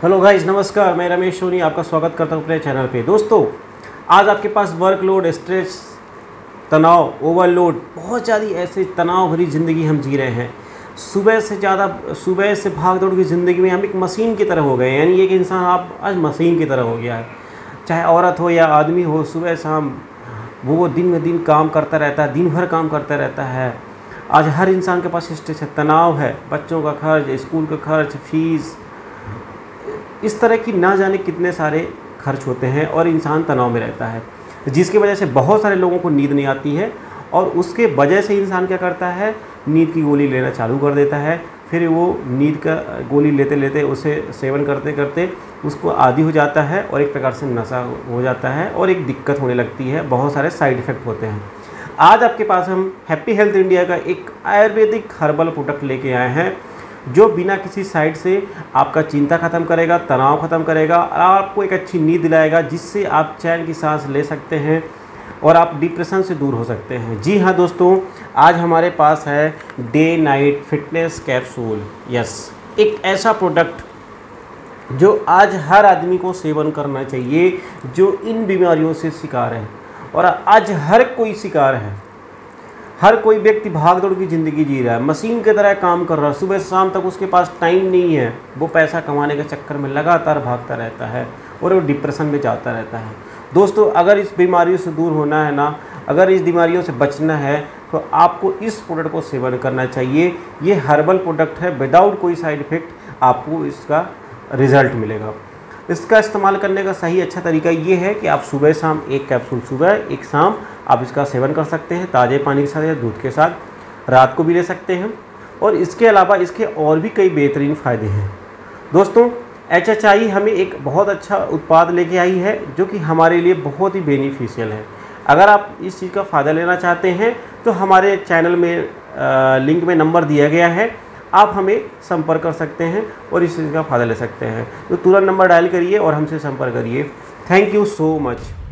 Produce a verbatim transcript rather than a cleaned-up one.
Hello guys, नमस्कार। मैं रमेश सोनी आपका स्वागत करता हूं अपने चैनल पे। दोस्तों, आज आपके पास वर्कलोड, स्ट्रेस, तनाव, ओवरलोड, बहुत ज़्यादा ऐसे तनाव भरी ज़िंदगी हम जी रहे हैं। सुबह से ज़्यादा सुबह से भाग दौड़ की ज़िंदगी में हम एक मशीन की तरह हो गए हैं। यानी एक इंसान आप आज मशीन की तरह हो गया है। चाहे औरत हो या आदमी हो, सुबह शाम वो दिन में दिन काम करता रहता है, दिन भर काम करता रहता है। आज हर इंसान के पास स्ट्रेस है, तनाव है, बच्चों का खर्च, स्कूल का खर्च, फीस, इस तरह की ना जाने कितने सारे खर्च होते हैं और इंसान तनाव में रहता है, जिसकी वजह से बहुत सारे लोगों को नींद नहीं आती है। और उसके वजह से इंसान क्या करता है, नींद की गोली लेना चालू कर देता है। फिर वो नींद का गोली लेते लेते उसे सेवन करते करते उसको आदी हो जाता है और एक प्रकार से नशा हो जाता है और एक दिक्कत होने लगती है। बहुत सारे साइड इफ़ेक्ट होते हैं। आज आपके पास हम हैप्पी हेल्थ इंडिया का एक आयुर्वेदिक हर्बल प्रोडक्ट लेके आए हैं, जो बिना किसी साइड से आपका चिंता ख़त्म करेगा, तनाव ख़त्म करेगा और आपको एक अच्छी नींद दिलाएगा, जिससे आप चैन की सांस ले सकते हैं और आप डिप्रेशन से दूर हो सकते हैं। जी हाँ दोस्तों, आज हमारे पास है day night fitness capsule. Yes, एक ऐसा प्रोडक्ट जो आज हर आदमी को सेवन करना चाहिए जो इन बीमारियों से शिकार है। और आज हर कोई शिकार है। हर कोई व्यक्ति भाग दौड़ की ज़िंदगी जी रहा है, मशीन की तरह काम कर रहा है। सुबह से शाम तक उसके पास टाइम नहीं है। वो पैसा कमाने के चक्कर में लगातार भागता रहता है और वो डिप्रेशन में जाता रहता है। दोस्तों, अगर इस बीमारियों से दूर होना है ना, अगर इस बीमारियों से बचना है, तो आपको इस प्रोडक्ट को सेवन करना चाहिए। ये हर्बल प्रोडक्ट है, विदाउट कोई साइड इफ़ेक्ट आपको इसका रिज़ल्ट मिलेगा। इसका इस्तेमाल करने का सही अच्छा तरीका ये है कि आप सुबह शाम एक कैप्सूल सुबह, एक शाम आप इसका सेवन कर सकते हैं, ताज़े पानी के साथ या दूध के साथ। रात को भी ले सकते हैं। और इसके अलावा इसके और भी कई बेहतरीन फ़ायदे हैं। दोस्तों, एच एच आई हमें एक बहुत अच्छा उत्पाद लेके आई है, जो कि हमारे लिए बहुत ही बेनिफिशियल है। अगर आप इस चीज़ का फ़ायदा लेना चाहते हैं तो हमारे चैनल में आ, लिंक में नंबर दिया गया है, आप हमें संपर्क कर सकते हैं और इस चीज़ का फ़ायदा ले सकते हैं। तो तुरंत नंबर डायल करिए और हमसे संपर्क करिए। Thank you so much.